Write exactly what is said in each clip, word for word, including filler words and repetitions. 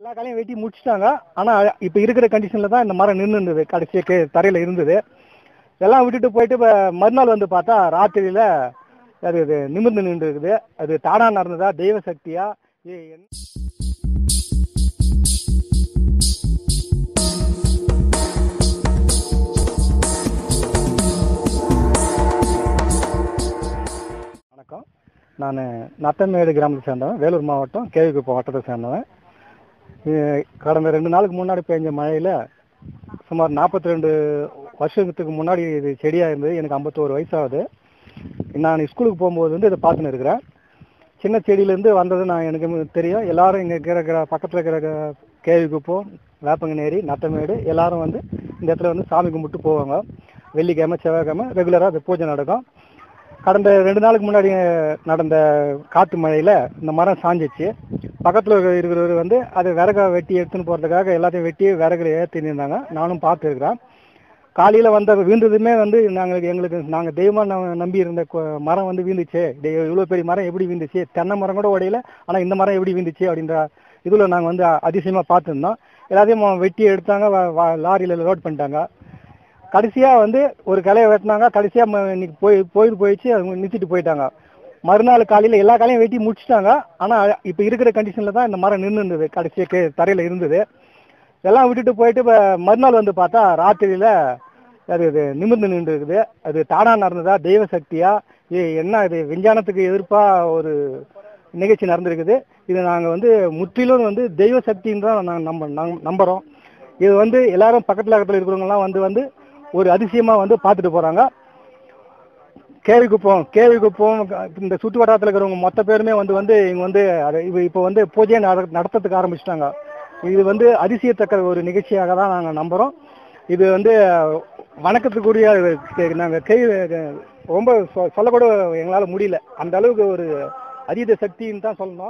எல்லா காலையும் வெட்டி முடிச்சிட்டாங்க. ஆனால் இப்போ இருக்கிற கண்டிஷனில் தான் இந்த மரம் நின்று இருந்தது, கடைசியாக தரையில் இருந்தது. எல்லாம் விட்டுட்டு போயிட்டு இப்போ மறுநாள் வந்து பார்த்தா ராத்திரியில் அது இது நிமிர்ந்து நின்று இருக்குது. அது தானா நடந்ததா, தெய்வ சக்தியா? வணக்கம், நான் நத்தமேடு கிராமத்தை சேர்ந்தவன், வேலூர் மாவட்டம் கேவிக்குப்பம் வட்டத்தை சேர்ந்தவன். கடந்த ரெண்டு நாளுக்கு முன்னாடி பெஞ்ச மழையில் சுமார் நாற்பத்தி ரெண்டு வருஷத்துக்கு முன்னாடி இது செடியாக இருந்தது. எனக்கு ஐம்பத்தோரு வயசாகுது. நான் ஸ்கூலுக்கு போகும்போது வந்து இதை பார்த்துன்னு இருக்கிறேன். சின்ன செடியிலேருந்து வந்தது நான் எனக்கு தெரியும். எல்லாரும் இங்கே இருக்கிற பக்கத்தில் இருக்கிற கேவிக்குப்பம், வேப்பங்கநேரி, நத்தமேடு எல்லாரும் வந்து இந்த இடத்துல வந்து சாமி கும்பிட்டு போவாங்க. வெள்ளிக்கிழமை செவ்வாய்க்கிழமை ரெகுலராக அது பூஜை நடக்கும். கடந்த ரெண்டு நாளுக்கு முன்னாடி நடந்த காற்று மழையில் இந்த மரம் சாஞ்சிச்சு. பக்கத்தில் இருக்கிறவர் வந்து அதை விறகை வெட்டி எடுத்துன்னு போகிறதுக்காக எல்லாத்தையும் வெட்டி விறகுல ஏற்றின்னு இருந்தாங்க. நானும் பார்த்துருக்குறேன். காலையில் வந்த வீழ்ந்ததுமே வந்து நாங்கள் எங்களுக்கு நாங்கள் தெய்வமாக நம்பி இருந்த மரம் வந்து வீழ்ந்துச்சு. இவ்வளோ பெரிய மரம் எப்படி வீழ்ந்துச்சு, தென்னை மரம் கூட உடையில, ஆனால் இந்த மரம் எப்படி வீழ்ந்துச்சு அப்படின்ற இதில் நாங்கள் வந்து அதிசயமாக பார்த்துருந்தோம். எல்லாத்தையும் வெட்டி எடுத்தாங்க, லாரியில் லோட் பண்ணிட்டாங்க. கடைசியாக வந்து ஒரு கிளையை வெட்டினாங்க. கடைசியாக இன்னைக்கு போய் போயிட்டு போயிடுச்சு, அவங்க நிறுத்திட்டு போயிட்டாங்க. மறுநாள் காலையில் எல்லா காலையும் வெட்டி முடிச்சிட்டாங்க. ஆனால் இப்போ இருக்கிற கண்டிஷனில் தான் இந்த மரம் நின்று இருந்தது, கடைசியாக தரையில் இருந்தது. எல்லாம் விட்டுட்டு போயிட்டு இப்போ மறுநாள் வந்து பார்த்தா ராத்திரியில் அது இது நிமிர்ந்து நின்று இருக்குது. அது தானா நடந்ததா, தெய்வ சக்தியா? என்ன இது விஞ்ஞானத்துக்கு எதிர்ப்பாக ஒரு நிகழ்ச்சி நடந்திருக்குது. இது நாங்கள் வந்து முற்றிலும் வந்து தெய்வ சக்தின்னு தான் நாங்கள் நம்ப நம்புகிறோம். இது வந்து எல்லாரும் பக்கத்தில் பக்கத்தில் இருக்கிறவங்கலாம் வந்து வந்து ஒரு அதிசயமாக வந்து பார்த்துட்டு போகிறாங்க. கேவிக்குப்பம் கேவிக்குப்பம் இந்த சுற்று வட்டாரத்தில் இருக்கிறவங்க மொத்த பேருமே வந்து வந்து இங்கே வந்து அதை இப்போ வந்து பூஜையை நடத்துறதுக்கு ஆரம்பிச்சிட்டாங்க. இது வந்து அதிசயத்தக்க ஒரு நிகழ்ச்சியாக தான் நாங்கள் நம்புகிறோம். இது வந்து வணக்கத்துக்குரிய நாங்கள் கை ரொம்ப சொல்லக்கூட எங்களால் முடியல. அந்த அளவுக்கு ஒரு அதீத சக்தின்னு தான் சொல்லணும்.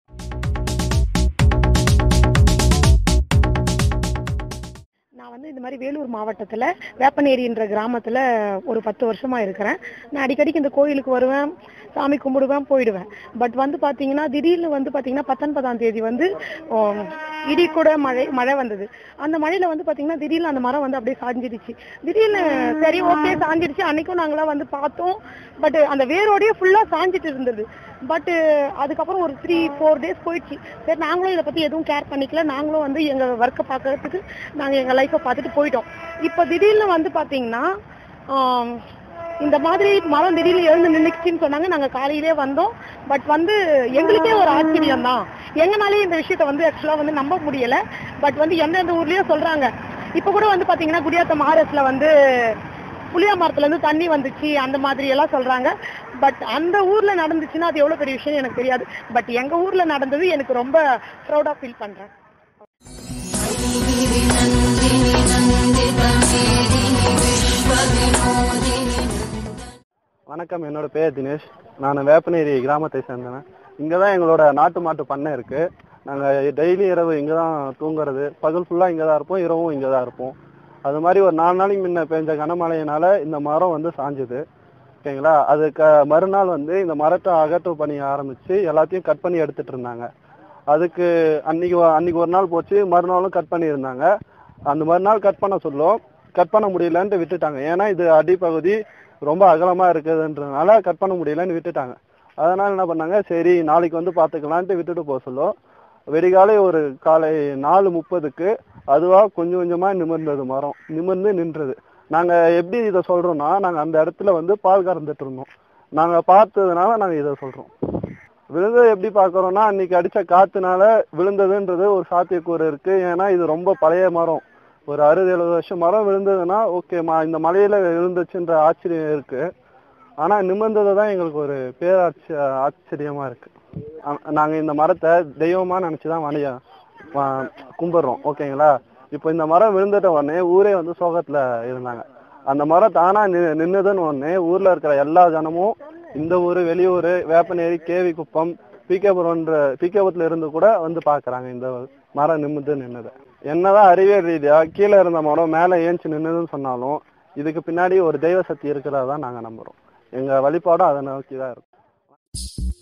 நான் வந்து இந்த மாதிரி வேலூர் மாவட்டத்தில் வேப்பநேரின்ற கிராமத்தில் ஒரு பத்து வருஷமாக இருக்கிறேன். நான் அடிக்கடிக்கு இந்த கோயிலுக்கு வருவேன், சாமி கும்பிடுவேன், போயிடுவேன். பட் வந்து பார்த்தீங்கன்னா திடீர்னு வந்து பார்த்தீங்கன்னா பத்தொன்பதாம் தேதி வந்து இடி கூட மழை மழை வந்தது. அந்த மழையில் வந்து பார்த்தீங்கன்னா திடீர்னு அந்த மரம் வந்து அப்படியே சாஞ்சிடுச்சு. திடீர்னு சரி ஓகே சாஞ்சிடுச்சு. அன்னைக்கும் நாங்களாம் வந்து பார்த்தோம். பட் அந்த வேரோடையே ஃபுல்லாக சாஞ்சிட்டு இருந்தது. பட்டு அதுக்கப்புறம் ஒரு த்ரீ ஃபோர் டேஸ் போயிடுச்சு. சரி நாங்களும் இதை பற்றி எதுவும் கேர் பண்ணிக்கல. நாங்களும் வந்து எங்கள் ஒர்க்கை பார்க்கறதுக்கு நாங்கள் எங்கள் லைஃப்பை பார்த்துட்டு போயிட்டோம். இப்போ திடீர்னு வந்து பார்த்தீங்கன்னா இந்த மாதிரி மரம் திடீர்னு எழுந்து நின்றுச்சுன்னு சொன்னாங்க. நாங்கள் காலையிலே வந்தோம். பட் வந்து எங்களுக்கே ஒரு ஆச்சரியம் தான். எங்கனாலே இந்த விஷயத்த வந்து ஆக்சுவலாக வந்து நம்ப முடியலை. பட் வந்து எந்தெந்த ஊர்லேயோ சொல்கிறாங்க. இப்போ கூட வந்து பார்த்தீங்கன்னா குடியாத்தம் ஆர்எஸ்ல வந்து புளியா மரத்துலேருந்து தண்ணி வந்துச்சு அந்த மாதிரி எல்லாம் சொல்கிறாங்க. பட் அந்த ஊரில் நடந்துச்சுன்னா அது எவ்வளோ பெரிய விஷயம் எனக்கு தெரியாது. பட் எங்கள் ஊரில் நடந்தது எனக்கு ரொம்ப ப்ரௌடாக ஃபீல் பண்ணுறேன். வணக்கம், என்னோட பேர் தினேஷ். நான் வேப்பநேரி கிராமத்தை சேர்ந்தேன். இங்கே தான் எங்களோட நாட்டு மாட்டு பண்ணை இருக்குது. நாங்கள் டெய்லி இரவு இங்கே தான் தூங்குறது. பகல் ஃபுல்லாக இங்கே தான் இருப்போம், இரவும் இங்கே தான் இருப்போம். அது மாதிரி ஒரு நாலு நாளைக்கு முன்ன பெஞ்ச கனமழையினால் இந்த மரம் வந்து சாஞ்சுது. ஓகேங்களா? அது க மறுநாள் வந்து இந்த மரத்தை அகற்று பணி ஆரம்பித்து எல்லாத்தையும் கட் பண்ணி எடுத்துகிட்டு இருந்தாங்க. அதுக்கு அன்றைக்கி அன்றைக்கி ஒரு நாள் போச்சு, மறுநாளும் கட் பண்ணியிருந்தாங்க. அந்த மறுநாள் கட் பண்ண சொல்லும், கட் பண்ண முடியலன்ட்டு விட்டுட்டாங்க. ஏன்னா இது அடிப்பகுதி ரொம்ப அகலமாக இருக்குதுன்றதுனால கட் பண்ண முடியலன்னு விட்டுட்டாங்க. அதனால் என்ன பண்ணாங்க, சரி நாளைக்கு வந்து பார்த்துக்கலான்ட்டு விட்டுட்டு போக சொல்லும். வெடிகாலை ஒரு காலை நாலு முப்பதுக்கு அதுவாக கொஞ்சம் கொஞ்சமாக நிமிர்ந்தது, மரம் நிமிர்ந்து நின்றது. நாங்கள் எப்படி இதை சொல்கிறோன்னா, நாங்கள் அந்த இடத்துல வந்து பால் கறந்துட்டு இருந்தோம். நாங்கள் பார்த்ததுனால நாங்கள் இதை சொல்கிறோம். விழுந்தது எப்படி பார்க்குறோன்னா, அன்றைக்கி அடித்த காற்றுனால விழுந்ததுன்றது ஒரு சாத்தியக்கூறு இருக்குது. ஏன்னா இது ரொம்ப பழைய மரம், ஒரு அறுபது எழுபது வருஷம் மரம் விழுந்ததுன்னா ஓகே, மா இந்த மலையில் விழுந்துச்சுன்ற ஆச்சரியம் இருக்குது. ஆனால் நிமிர்ந்தது தான் எங்களுக்கு ஒரு பேராட்சி ஆச்சரியமாக இருக்குது. நாங்கள் இந்த மரத்தை தெய்வமாக நினச்சி தான் வணிக கும்பிட்றோம். ஓகேங்களா? இப்போ இந்த மரம் விழுந்துட்ட உடனே ஊரே வந்து சோகத்தில் இருந்தாங்க. அந்த மரம் தானாக நி நின்றுதுன்னு உடனே ஊரில் இருக்கிற எல்லா ஜனமும் இந்த ஊர், வெளியூர், வேப்பநேரி, கேவிக்குப்பம், பிகேபுரம்ன்ற பிகேபுரத்தில் இருந்து கூட வந்து பார்க்குறாங்க இந்த மரம் நிமிர்ந்து நின்றுது. என்னதான் அறிவியல் ரீதியாக கீழே இருந்த மரம் மேலே ஏஞ்சி நின்றுதுன்னு சொன்னாலும் இதுக்கு பின்னாடி ஒரு தெய்வ சக்தி இருக்கிறதா தான் நாங்கள் நம்புகிறோம். எங்கள் வழிபாடும் அதை நோக்கி தான் இருக்கும்.